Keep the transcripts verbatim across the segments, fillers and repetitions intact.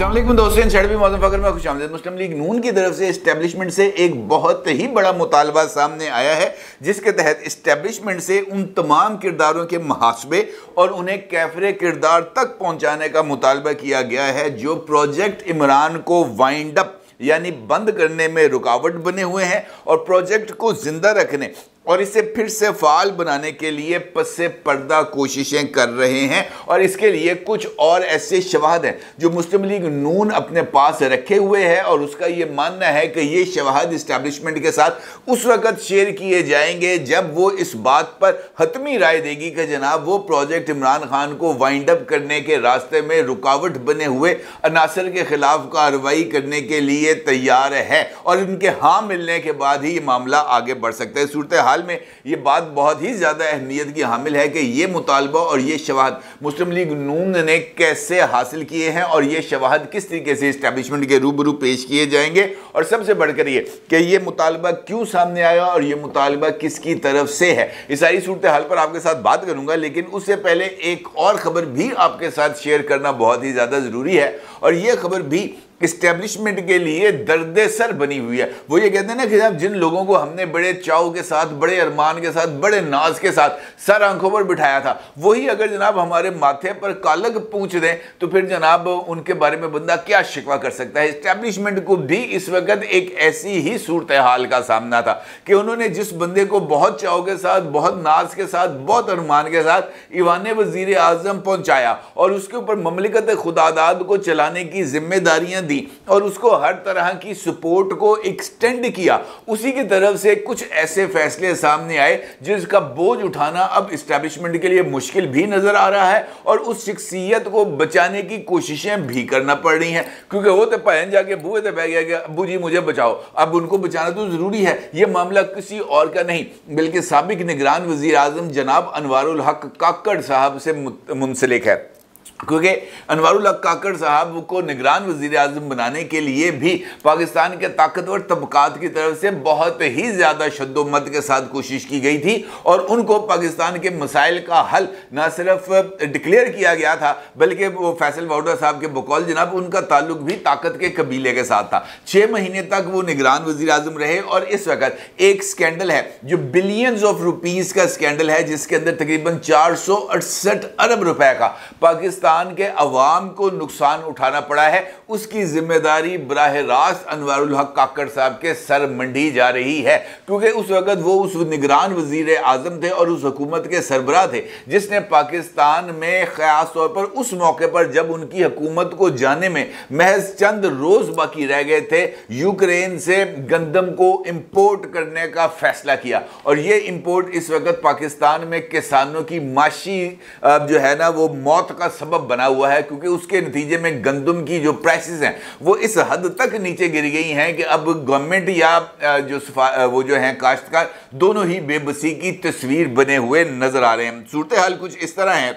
अस्सलाम वालेकुम दोस्तों, शड़बी मौसम फकर में खुशामदीद। मुस्लिम लीग नून की तरफ से इस्टेब्लिशमेंट से एक बहुत ही बड़ा मुतालबा सामने आया है, जिसके तहत इस्टेब्लिशमेंट से उन तमाम किरदारों के मुहासबे और उन्हें कैफरे किरदार तक पहुंचाने का मुतालबा किया गया है जो प्रोजेक्ट इमरान को वाइंड अप यानी बंद करने में रुकावट बने हुए हैं और प्रोजेक्ट को जिंदा रखने और इसे फिर से फाल बनाने के लिए पसे पर्दा कोशिशें कर रहे हैं। और इसके लिए कुछ और ऐसे शवाहद हैं जो मुस्लिम लीग नून अपने पास रखे हुए हैं और उसका ये मानना है कि ये शवाहद इस्टेब्लिशमेंट के साथ उस वक़्त शेयर किए जाएंगे जब वो इस बात पर हतमी राय देगी कि जनाब वो प्रोजेक्ट इमरान खान को वाइंड अप करने के रास्ते में रुकावट बने हुए अनासर के खिलाफ कार्रवाई करने के लिए तैयार है और उनके हाँ मिलने के बाद ही ये मामला आगे बढ़ सकता है। सूरत हाल में ये बात बहुत ही ज्यादा अहमियत की हामिल है कि ये मुतालबा और ये शवाहद मुस्लिम लीग नून ने कैसे हासिल किए हैं और ये शवाहद किस तरीके से इस्टेब्लिशमेंट के रूबरू पेश किए जाएंगे और सबसे बढ़कर ये कि ये मुतालबा क्यों सामने आया और ये मुतालबा किसकी तरफ से है। इस सारी सूरत हाल पर आपके साथ बात करूंगा, लेकिन उससे पहले एक और खबर भी आपके साथ शेयर करना बहुत ही ज्यादा जरूरी है और ये खबर भी इस्टेब्लिशमेंट के लिए दर्द-ए-सर बनी हुई है। वो ये कहते हैं ना कि जब जिन लोगों को हमने बड़े चाव के साथ, बड़े अरमान के साथ, बड़े नाज के साथ सर आंखों पर बिठाया था, वही अगर जनाब हमारे माथे पर कालग पूछ दें तो फिर जनाब उनके बारे में बंदा क्या शिकवा कर सकता है। इस्टेब्लिशमेंट को भी इस वक्त एक ऐसी ही सूरत हाल का सामना था कि उन्होंने जिस बंदे को बहुत चाव के साथ, बहुत नाज के साथ, बहुत अरमान के साथ ईवान वजीर आजम पहुंचाया और उसके ऊपर ममलिकत खुदादाद को चलाने की जिम्मेदारियां और उसको हर तरह की सपोर्ट को एक्सटेंड किया, उसी की तरफ से कुछ ऐसे फैसले सामने आए जिसका बोझ उठाना अब इस्टेब्लिशमेंट के लिए मुश्किल भी नजर आ रहा है और उस शख्सियत को बचाने की कोशिशें भी करना पड़ रही हैं, क्योंकि वो तो पहन जाके बुए तो बह गया कि अबू जी मुझे बचाओ। अब उनको बचाना तो जरूरी है। यह मामला किसी और का नहीं बल्कि साबिक निगरान वजीर आजम जनाब अनवारुल हक काकड़ साहब से मुंसलिक है, क्योंकि अनवारुल हक काकड़ साहब को निगरान वजीर आजम बनाने के लिए भी पाकिस्तान के ताकतवर तबकात की तरफ से बहुत ही ज़्यादा शद्दोमत के साथ कोशिश की गई थी और उनको पाकिस्तान के मसाइल का हल न सिर्फ डिक्लेयर किया गया था बल्कि वो फैसल वाउडा साहब के बकौल जनाब उनका ताल्लुक भी ताकत के कबीले के साथ था। छः महीने तक वो निगरान वजीर आजम रहे और इस वक्त एक स्कैंडल है जो बिलियंस ऑफ रुपीज़ का स्कैंडल है, जिसके अंदर तकरीबन चार सौ अड़सठ अरब रुपए का पाकिस्तान के अवाम को नुकसान उठाना पड़ा है, उसकी जिम्मेदारी बराह रास्त अनवारुल हक काकड़ साहब के सर मंडी जा रही है, क्योंकि उस वक्त वो उस निगरान वजीर आजम थे और उस हुकूमत के सरबराह थे जिसने पाकिस्तान में खास तौर पर उस मौके पर जब उनकी हुकूमत को जाने में महज चंद रोज बाकी रह गए थे, यूक्रेन से गंदम को इंपोर्ट करने का फैसला किया और ये इंपोर्ट इस वक्त पाकिस्तान में किसानों की माशी जो है ना वो मौत का सबब बना हुआ है, क्योंकि उसके नतीजे में गंदम की जो प्राइसेस हैं वो इस हद तक नीचे गिर गई हैं कि अब गवर्नमेंट या जो वो जो हैं काश्तकार दोनों ही बेबसी की तस्वीर बने हुए नजर आ रहे हैं। सूरत हाल कुछ इस तरह है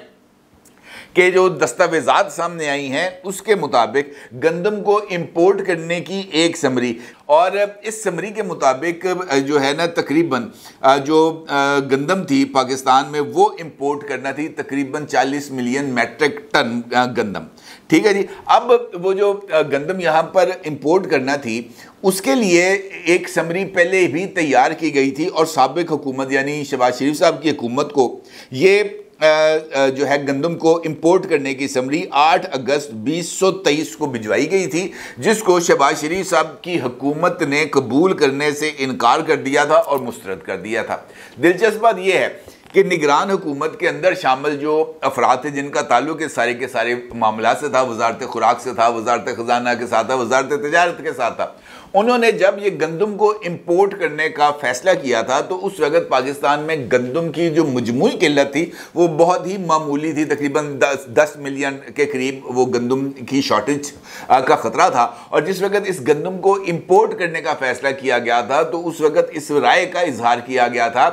कि जो दस्तावेजात सामने आई हैं उसके मुताबिक गंदम को इंपोर्ट करने की एक समरी और इस समरी के मुताबिक जो है ना तकरीबन जो गंदम थी पाकिस्तान में वो इंपोर्ट करना थी तकरीबन चालीस मिलियन मैट्रिक टन गंदम। ठीक है जी। अब वो जो गंदम यहाँ पर इंपोर्ट करना थी उसके लिए एक समरी पहले भी तैयार की गई थी और साबिक हुकूमत यानी शहबाज शरीफ साहब की हुकूमत को ये जो है गंदम को इंपोर्ट करने की समरी आठ अगस्त बीस सौ तेईस को भिजवाई गई थी, जिसको शहबाज शरीफ साहब की हुकूमत ने कबूल करने से इनकार कर दिया था और मुस्तरद कर दिया था। दिलचस्प बात यह है कि निगरान हुकूमत के अंदर शामिल जो अफराद थे जिनका ताल्लुक के सारे के सारे मामला से था, वजारत खुराक से था, वजारत खजाना के साथ था, वजारत तजारत के साथ था, उन्होंने जब ये गंदम को इंपोर्ट करने का फैसला किया था तो उस वक्त पाकिस्तान में गंदम की जो मजमूई किल्लत थी वो बहुत ही मामूली थी, तकरीबन दस दस मिलियन के करीब वो गंदम की शॉर्टेज का ख़तरा था। और जिस वक्त इस गंदम को इंपोर्ट करने का फैसला किया गया था तो उस वक्त इस राय का इजहार किया गया था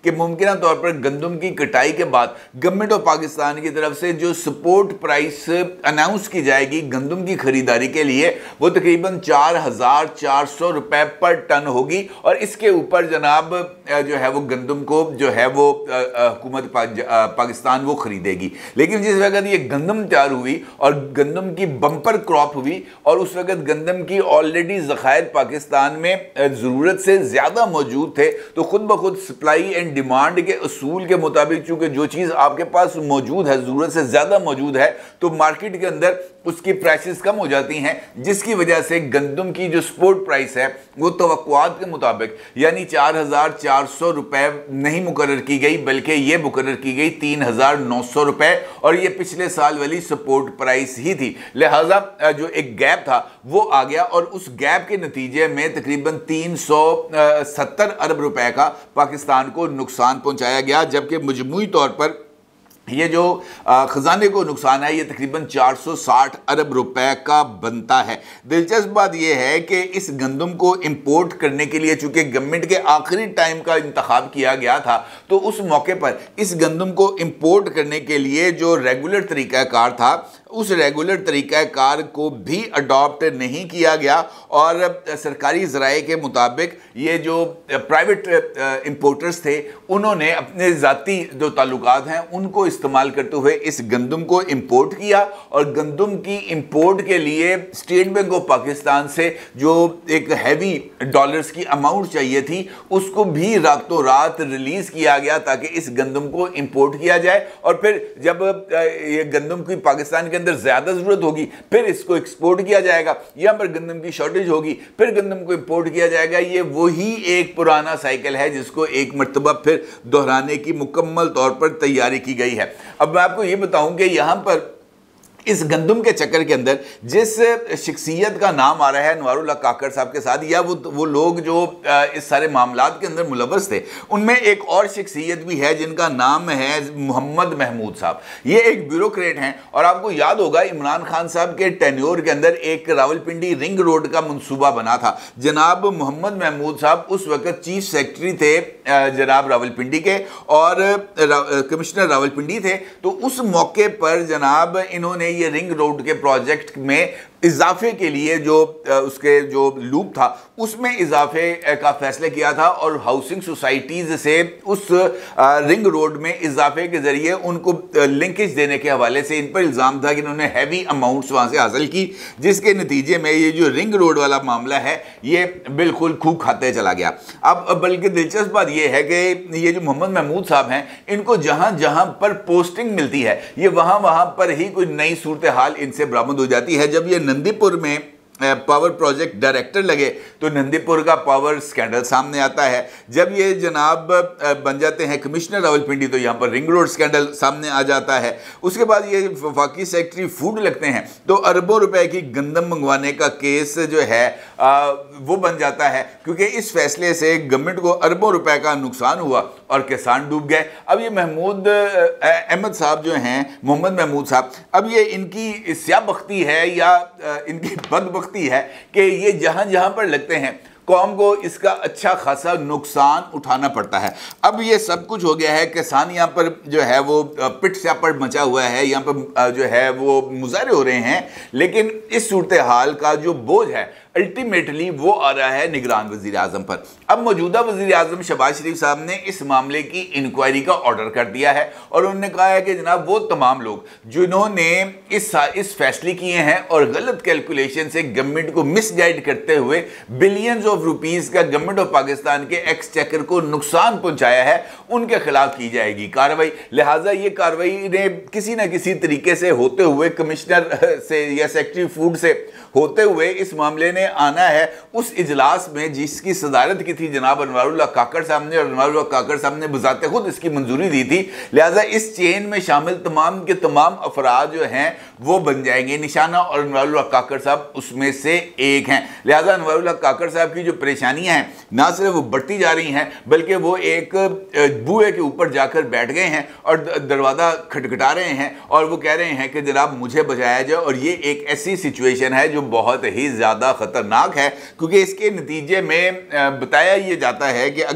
कि मुमकिन तौर पर गंदम की कटाई के बाद गवर्नमेंट ऑफ पाकिस्तान की तरफ से जो सपोर्ट प्राइस अनाउंस की जाएगी गंदम की खरीदारी के लिए वो तकरीबन चार हजार चार सौ रुपए पर टन होगी और इसके ऊपर जनाब जो है वो गंदम को जो है वो हुकूमत पाकिस्तान वो खरीदेगी। लेकिन जिस वक्त ये गंदम तैयार हुई और गंदम की बम्पर क्रॉप हुई और उस वक्त गंदम की ऑलरेडी ज़खायर पाकिस्तान में ज़रूरत से ज़्यादा मौजूद थे, तो खुद ब खुद सप्लाई एंड डिमांड के असूल के मुताबिक चूंकि जो चीज़ आपके पास मौजूद है ज़रूरत से ज़्यादा मौजूद है तो मार्केट के अंदर उसकी प्राइसेस कम हो जाती हैं, जिसकी वजह से गंदम की जो स्पोर्ट प्राइस है वो तवक्कुआत के मुताबिक यानी चार हजार चार सौ रुपए नहीं मुकर्रर की गई बल्कि ये मुकर्रर की गई तीन हजार नौ सौ रुपए और ये पिछले साल वाली सपोर्ट प्राइस ही थी। लिहाजा जो एक गैप था वो आ गया और उस गैप के नतीजे में तकरीबन तीन सौ सत्तर अरब रुपए का पाकिस्तान को नुकसान पहुंचाया गया, जबकि मजमूई तौर पर ये जो ख़जाने को नुकसान है ये तकरीबन चार सौ साठ अरब रुपए का बनता है। दिलचस्प बात यह है कि इस गंदम को इंपोर्ट करने के लिए चूंकि गवर्नमेंट के आखिरी टाइम का इंतखाब किया गया था तो उस मौके पर इस गंदम को इंपोर्ट करने के लिए जो रेगुलर तरीक़ाकार था उस रेगुलर तरीक़ाकार को भी अडॉप्ट नहीं किया गया और सरकारी ज़राए के मुताबिक ये जो प्राइवेट इंपोर्टर्स थे उन्होंने अपने ज़ाती जो ताल्लुकात हैं उनको इस्तेमाल करते हुए इस गंदम को इंपोर्ट किया और गंदम की इंपोर्ट के लिए स्टेट बैंक ऑफ पाकिस्तान से जो एक हैवी डॉलर्स की अमाउंट चाहिए थी उसको भी रातों रात रिलीज़ किया गया ताकि इस गंदम को इंपोर्ट किया जाए और फिर जब ये गंदम की पाकिस्तान के अंदर ज्यादा जरूरत होगी फिर इसको एक्सपोर्ट किया जाएगा, यहां पर गंदम की शॉर्टेज होगी फिर गंदम को इंपोर्ट किया जाएगा। ये वही एक पुराना साइकिल है जिसको एक मर्तबा फिर दोहराने की मुकम्मल तौर पर तैयारी की गई है। अब मैं आपको ये बताऊं कि यहां पर इस गंदम के चक्कर के अंदर जिस शख्सियत का नाम आ रहा है अनवारुल्लाह काकड़ साहब के साथ या वो वो लोग जो इस सारे मामलात के अंदर मुलव्वस थे उनमें एक और शख्सियत भी है जिनका नाम है मोहम्मद महमूद साहब। ये एक ब्यूरोक्रेट हैं और आपको याद होगा इमरान खान साहब के टेन्योर के अंदर एक रावलपिंडी रिंग रोड का मंसूबा बना था। जनाब मोहम्मद महमूद साहब उस वक्त चीफ सेक्रेटरी थे जनाब रावलपिंडी के और कमिश्नर रावलपिंडी थे, तो उस मौके पर जनाब इन्होंने ये रिंग रोड के प्रोजेक्ट में इजाफे के लिए जो उसके जो लूप था उसमें इजाफे का फैसला किया था और हाउसिंग सोसाइटीज से उस रिंग रोड में इजाफे के जरिए उनको लिंकेज देने के हवाले से इन पर इल्ज़ाम था कि इन्होंने हैवी अमाउंट्स वहाँ से हासिल की, जिसके नतीजे में ये जो रिंग रोड वाला मामला है ये बिल्कुल खूब खाते चला गया। अब बल्कि दिलचस्प बात ये है कि ये जो मोहम्मद महमूद साहब हैं इनको जहाँ जहाँ पर पोस्टिंग मिलती है ये वहाँ वहाँ पर ही कोई नई सूरत हाल इनसे बरामद हो जाती है। जब ये नंदीपुर में पावर प्रोजेक्ट डायरेक्टर लगे तो नंदीपुर का पावर स्कैंडल सामने आता है। जब ये जनाब बन जाते हैं कमिश्नर रावलपिंडी तो यहाँ पर रिंग रोड स्कैंडल सामने आ जाता है। उसके बाद ये वफाकी सेक्रेटरी फूड लगते हैं तो अरबों रुपए की गंदम मंगवाने का केस जो है आ, वो बन जाता है क्योंकि इस फैसले से गवर्नमेंट को अरबों रुपए का नुकसान हुआ और किसान डूब गए। अब ये महमूद अहमद साहब जो हैं मोहम्मद महमूद साहब, अब ये इनकी स्याबख्ती है या इनकी बदबख्ती है कि ये जहां जहां पर लगते हैं कौम को इसका अच्छा खासा नुकसान उठाना पड़ता है। अब ये सब कुछ हो गया है, किसान यहाँ पर जो है वो पिट स्यापट मचा हुआ है, यहाँ पर जो है वो मुजाहरे हो रहे हैं, लेकिन इस सूरत हाल का जो बोझ है अल्टीमेटली वो आ रहा है निगरान वज़ीर आज़म पर। अब मौजूदा वज़ीर आज़म शहबाज शरीफ साहब ने इस मामले की इंक्वायरी का ऑर्डर कर दिया है और उन्होंने कहा है कि जनाब वो तमाम लोग जिन्होंने इस इस फैसले किए हैं और गलत कैलकुलेशन से गवर्नमेंट को मिसगाइड करते हुए बिलियंस ऑफ रुपीस का गवर्नमेंट ऑफ पाकिस्तान के एक्सचेकर को नुकसान पहुंचाया है, उनके खिलाफ की जाएगी कार्रवाई। लिहाजा ये कार्रवाई ने किसी ना किसी तरीके से होते हुए कमिश्नर से या सेक्रेटरी फूड से होते हुए इस मामले ने आना है उस इजलास में जिसकी सदारत की थी जनाब अनवारुल्लाह काकड़ साहब ने और अनवारुल्लाह काकड़ साहब ने बजाते खुद इसकी मंजूरी दी थी। लिहाजा इस चेन में शामिल तमाम के तमाम अफराद जो हैं वो बन जाएंगे निशाना और अनवारुल्लाह काकड़ साहब उसमें से एक हैं। लिहाजा अनवारुल्लाह काकड़ साहब की जो परेशानियां हैं ना सिर्फ वो बढ़ती जा रही हैं बल्कि वो एक बुए के ऊपर जाकर बैठ गए हैं और दरवाज़ा खटखटा रहे हैं और वो कह रहे हैं कि जनाब मुझे बचाया जाए। और ये एक ऐसी सिचुएशन है जो बहुत ही ज़्यादा ख़तरनाक है क्योंकि इसके नतीजे में बताया ये जाता है कि अगर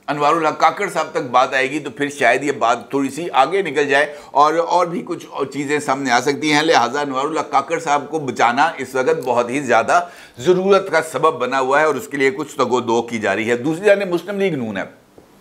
अनवारुल हक काकड़ साहब तक बात आएगी तो फिर शायद ये बात थोड़ी सी आगे निकल जाए और और भी कुछ चीज़ें सामने आ सकती हैं। लिहाजा अनवारुल हक काकड़ साहब को बचाना इस वक्त बहुत ही ज़्यादा ज़रूरत का सबब बना हुआ है और उसके लिए कुछ तगोदो की जा रही है। दूसरी जाने मुस्लिम लीग नून है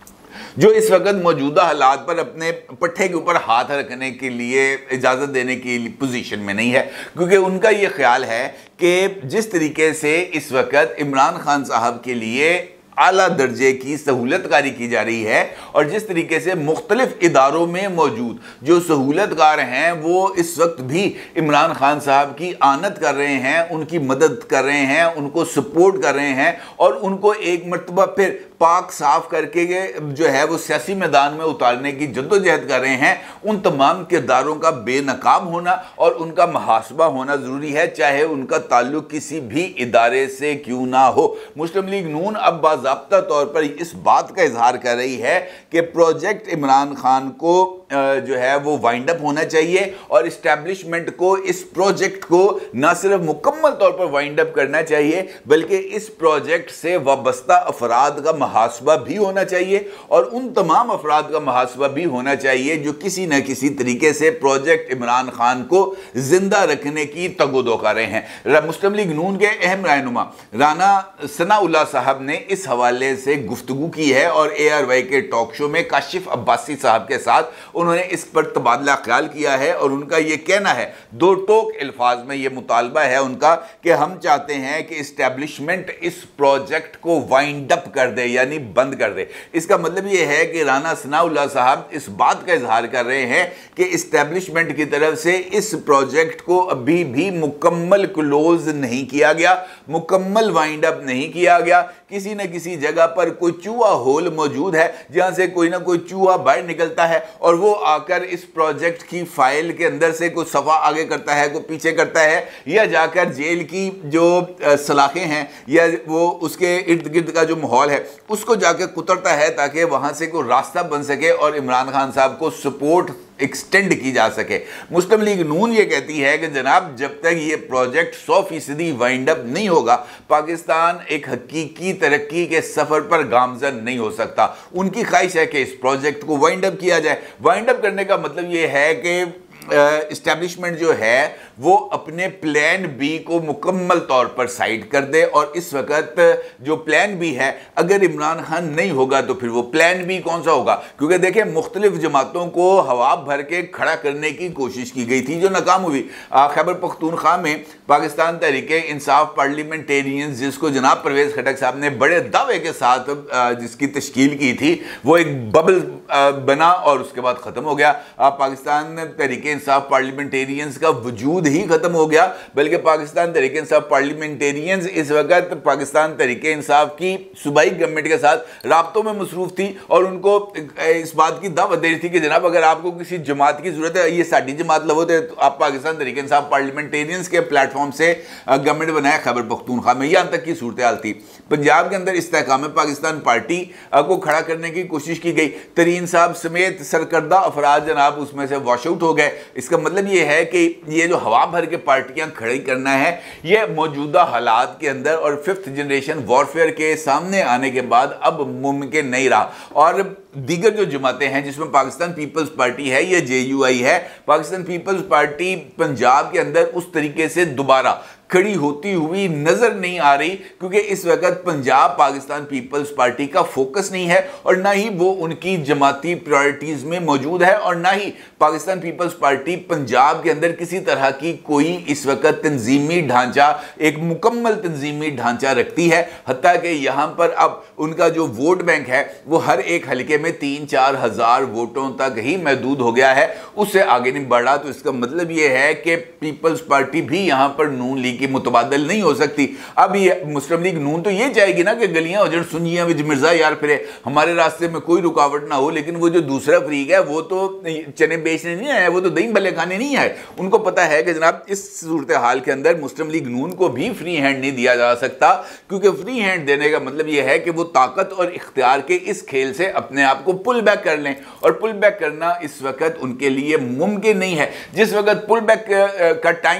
जो इस वक्त मौजूदा हालात पर अपने पट्टे के ऊपर हाथ रखने के लिए इजाज़त देने की पोजीशन में नहीं है, क्योंकि उनका ये ख्याल है कि जिस तरीके से इस वक्त इमरान खान साहब के लिए आला दर्जे की सहूलतकारी की जा रही है और जिस तरीके से मुख्तलिफ इदारों में मौजूद जो सहूलतकार हैं वो इस वक्त भी इमरान खान साहब की आनत कर रहे हैं, उनकी मदद कर रहे हैं, उनको सपोर्ट कर रहे हैं और उनको एक मरतबा फिर पाक साफ करके जो है वो सियासी मैदान में उतारने की जद्दोजहद कर रहे हैं। उन तमाम किरदारों का बेनकाब होना और उनका मुहासबा होना ज़रूरी है, चाहे उनका ताल्लुक किसी भी इदारे से क्यों ना हो। मुस्लिम लीग नून अब बाज़ाब्ता तौर पर इस बात का इजहार कर रही है कि प्रोजेक्ट इमरान खान को जो है वो वाइंड अप होना चाहिए और इस्टेब्लिशमेंट को इस प्रोजेक्ट को न सिर्फ मुकम्मल तौर पर वाइंड अप करना चाहिए बल्कि इस प्रोजेक्ट से वाबस्ता अफराद का मुहासबा भी होना चाहिए और उन तमाम अफराद का मुहासबा भी होना चाहिए जो किसी न किसी तरीके से प्रोजेक्ट इमरान खान को जिंदा रखने की तगोदो कर रहे हैं। मुस्लिम लीग नून के अहम रहनुमा राना सनाउल्लाह साहब ने इस हवाले से गुफ्तगू की है और ए आर वाई के टॉक शो में काशिफ अब्बासी साहब के साथ उन्होंने इस पर तबादला ख्याल किया है और उनका यह कहना है, दो टोक अल्फाज में यह मुतालबा है उनका कि हम चाहते हैं कि इस्टेब्लिशमेंट इस प्रोजेक्ट को वाइंड अप कर दे, यानी बंद कर दे। इसका मतलब यह है कि राना सनाउल्लाह साहब इस बात का इजहार कर रहे हैं कि इस्टेब्लिशमेंट की तरफ से इस प्रोजेक्ट को अभी भी मुकम्मल क्लोज नहीं किया गया, मुकम्मल वाइंड अप नहीं किया गया। किसी न किसी जगह पर कोई चूहा होल मौजूद है जहां से कोई ना कोई चूहा बाहर निकलता है और वो आकर इस प्रोजेक्ट की फाइल के अंदर से कुछ सफ़ा आगे करता है, कोई पीछे करता है, या जाकर जेल की जो सलाखें हैं या वो उसके इर्द गिर्द का जो माहौल है उसको जाकर कुतरता है ताकि वहां से कोई रास्ता बन सके और इमरान खान साहब को सपोर्ट एक्सटेंड की जा सके। मुस्लिम लीग नून ये कहती है कि जनाब जब तक ये प्रोजेक्ट सौ फीसदी वाइंड अप नहीं होगा पाकिस्तान एक हकीकी तरक्की के सफर पर गामजन नहीं हो सकता। उनकी ख्वाहिश है कि इस प्रोजेक्ट को वाइंड अप किया जाए। वाइंड अप करने का मतलब ये है कि इस्टेब्लिशमेंट जो है वो अपने प्लान बी को मुकम्मल तौर पर साइड कर दे और इस वक्त जो प्लान बी है अगर इमरान खान नहीं होगा तो फिर वो प्लान बी कौन सा होगा, क्योंकि देखिए मुख्तलिफ जमातों को हवा भर के खड़ा करने की कोशिश की गई थी जो नाकाम हुई। खैबर पख्तूनख्वा में पाकिस्तान तहरीक इंसाफ पार्लियामेंटेरियंस जिसको जनाब परवेज़ खटक साहब ने बड़े दावे के साथ जिसकी तश्कील की थी वो एक बबल बना और उसके बाद ख़त्म हो गया। पाकिस्तान तहरीक इंसाफ पार्लियामेंटेरियंस का वजूद ही खत्म हो गया, बल्कि पाकिस्तान तहरीक इंसाफ पार्लियामेंटेरियंस इस वक्त पाकिस्तान तहरीक इंसाफ की सूबाई गवर्नमेंट के साथ राब्तों में मसरूफ थी और उनको इस बात की दावत दे रही थी कि जनाब अगर आपको किसी जमात की जरूरत है, ये साड़ी जमात लवो तो आप पाकिस्तान तहरीक इंसाफ पार्लियामेंटेरियंस के प्लेटफॉर्म से गवर्नमेंट बनाया। खैबर पख्तूनख्वा में यहाँ तक की सूरत हाल थी। पंजाब के अंदर इस्तेहकाम पाकिस्तान पार्टी को खड़ा करने की कोशिश की गई, तरीन साहब समेत सरकर्दा अफराद जनाब उसमें से वॉश आउट हो गए। इसका मतलब ये है कि ये जो हवा भर के पार्टियां खड़ी करना है ये मौजूदा हालात के अंदर और फिफ्थ जनरेशन वॉरफेयर के सामने आने के बाद अब मुमकिन नहीं रहा। और दीगर जो जमातें हैं जिसमें पाकिस्तान पीपल्स पार्टी है या जे यू आई है, पाकिस्तान पीपल्स पार्टी पंजाब के अंदर उस तरीके से दोबारा खड़ी होती हुई नजर नहीं आ रही, क्योंकि इस वक्त पंजाब पाकिस्तान पीपल्स पार्टी का फोकस नहीं है और ना ही वो उनकी जमाती प्रायोरिटीज में मौजूद है और ना ही पाकिस्तान पीपल्स पार्टी पंजाब के अंदर किसी तरह की कोई इस वक्त तंजीमी ढांचा, एक मुकम्मल तंजीमी ढांचा रखती है। हत्ता कि यहाँ पर अब उनका जो वोट बैंक है वो हर एक हल्के में तीन चार हजार वोटों तक ही महदूद हो गया है, उससे आगे नहीं बढ़ा। तो इसका मतलब ये है कि पीपल्स पार्टी भी यहाँ पर नून लीग की मुतबादल नहीं हो सकती। अब ये मुस्लिम लीग नून तो ये चाहेगी ना कि गलियां उजड़ सुनियां विच मिर्जा यार फिरे, हमारे रास्ते में कोई रुकावट ना हो, लेकिन वो जो दूसरा फरीक है वो तो चने बेचने नहीं आया, वो तो दही भले खाने नहीं आए। उनको पता है कि जनाब इस सूरत हाल के अंदर मुस्लिम लीग नून को भी फ्री हैंड नहीं दिया जा सकता, क्योंकि फ्री हैंड देने का मतलब यह है कि वो ताकत और इख्तियार के इस खेल से अपने आप को पुल बैक कर लें, और पुल बैक करना इस वक्त उनके लिए मुमकिन नहीं है। जिस वक्त पुल बैक का टाइम था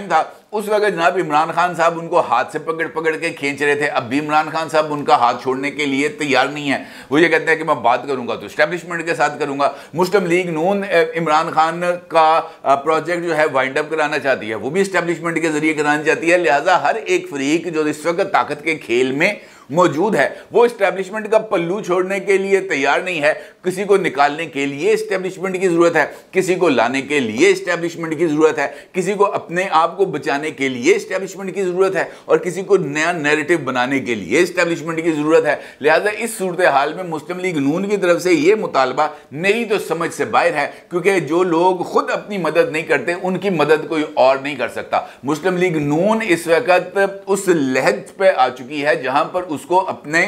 उस वक्त जनाब इमरान खान साहब उनको हाथ से पकड़ पकड़ के खींच रहे थे। अब भी इमरान खान साहब उनका हाथ छोड़ने के लिए तैयार नहीं है। वो ये कहते हैं कि मैं बात करूंगा तो एस्टेब्लिशमेंट के साथ करूंगा। मुस्लिम लीग नून इमरान खान का प्रोजेक्ट जो है वाइंड अप कराना चाहती है, वो भी एस्टेब्लिशमेंट के जरिए कराना चाहती है। लिहाजा हर एक फरीक जो इस वक्त ताकत के खेल में मौजूद है वो एस्टेब्लिशमेंट का पल्लू छोड़ने के लिए तैयार नहीं है। किसी को निकालने के लिए एस्टेब्लिशमेंट की जरूरत है, किसी को लाने के लिए एस्टेब्लिशमेंट की जरूरत है, किसी को अपने आप को बचाने के लिए एस्टेब्लिशमेंट की जरूरत है, और किसी को नया नैरेटिव बनाने के लिए एस्टेब्लिशमेंट की जरूरत है। लिहाजा इस सूरत हाल में मुस्लिम लीग नून की तरफ से यह मुतालबा मेरी तो समझ से बाहर है, क्योंकि जो लोग खुद अपनी मदद नहीं करते उनकी मदद कोई और नहीं कर सकता। मुस्लिम लीग नून इस वक्त उस लहज पे आ चुकी है जहां पर उसको अपने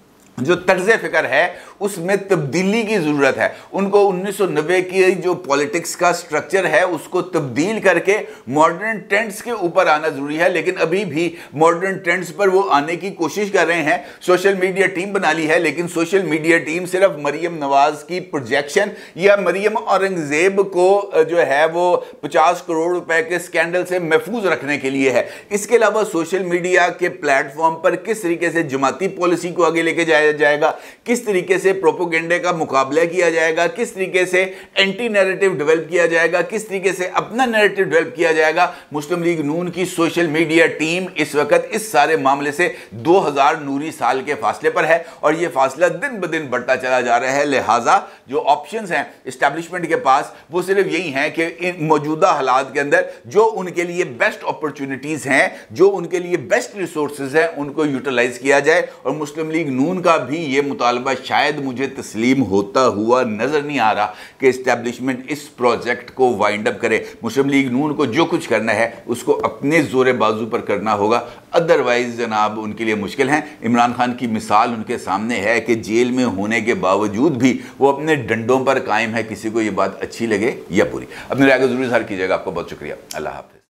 जो तर्ज फिक्र है उसमें तब्दीली की ज़रूरत है। उनको उन्नीस सौ नब्बे की जो पॉलिटिक्स का स्ट्रक्चर है उसको तब्दील करके मॉडर्न ट्रेंड्स के ऊपर आना ज़रूरी है, लेकिन अभी भी मॉडर्न ट्रेंड्स पर वो आने की कोशिश कर रहे हैं। सोशल मीडिया टीम बना ली है, लेकिन सोशल मीडिया टीम सिर्फ मरीम नवाज की प्रोजेक्शन या मरीम औरंगजेब को जो है वो पचास करोड़ रुपए के स्कैंडल से महफूज रखने के लिए है। इसके अलावा सोशल मीडिया के प्लेटफॉर्म पर किस तरीके से जमाती पॉलिसी को आगे लेके जाया जाएगा, किस तरीके से प्रोपोगेंडे का मुकाबला किया जाएगा, किस तरीके से एंटी नैरेटिव डेवलप किया जाएगा, किस तरीके से अपना नैरेटिव डेवलप किया जाएगा। मुस्लिम लीग नून की सोशल मीडिया टीम इस वक्त इस सारे मामले से दो हज़ार नूरी साल के फासले पर है और यह फासला दिन ब दिन बढ़ता चला जा रहा है। लिहाजा जो ऑप्शंस हैं एस्टैब्लिशमेंट के पास वो सिर्फ यही हैं कि इन मौजूदा हालात के अंदर जो उनके लिए बेस्ट अपॉर्चुनिटीज हैं, जो उनके लिए बेस्ट रिसोर्सेज हैं, उनको यूटिलाइज किया जाए। और मुस्लिम लीग नून का भी ये मुतालबा शायद मुझे तस्लीम होता हुआ नजर नहीं आ रहा कि एस्टैब्लिशमेंट इस प्रोजेक्ट को वाइंड अप करे। मुस्लिम लीग नून को जो कुछ करना है उसको अपने जोरे बाजू पर करना होगा, अदरवाइज जनाब उनके लिए मुश्किल है। इमरान खान की मिसाल उनके सामने है कि जेल में होने के बावजूद भी वो अपने डंडों पर कायम है। किसी को ये बात अच्छी लगे या बुरी, अपनी राय को जरूर इज़हार कीजिएगा। आपको बहुत शुक्रिया। अल्लाह हाफ़िज़।